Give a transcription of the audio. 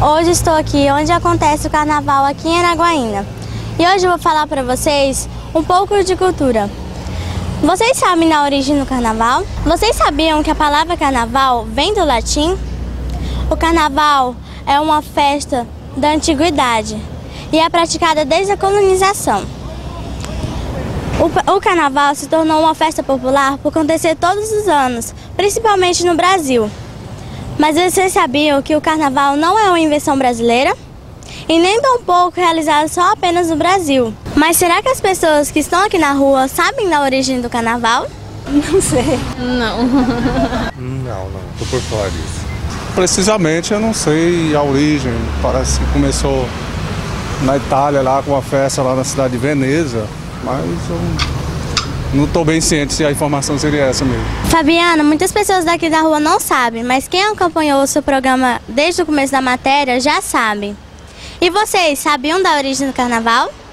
Hoje estou aqui onde acontece o carnaval aqui em Araguaína. E hoje eu vou falar para vocês um pouco de cultura. Vocês sabem da origem do carnaval? Vocês sabiam que a palavra carnaval vem do latim? O carnaval é uma festa da antiguidade e é praticada desde a colonização. O carnaval se tornou uma festa popular por acontecer todos os anos, principalmente no Brasil. Mas vocês sabiam que o carnaval não é uma invenção brasileira? E nem tampouco realizado só apenas no Brasil. Mas será que as pessoas que estão aqui na rua sabem da origem do carnaval? Não sei. Não. Não, tô por fora disso. Precisamente eu não sei a origem. Parece que começou na Itália, lá com a festa lá na cidade de Veneza. Mas eu não estou bem ciente se a informação seria essa mesmo. Fabiana, muitas pessoas daqui da rua não sabem, mas quem acompanhou o seu programa desde o começo da matéria já sabe. E vocês, sabiam da origem do carnaval?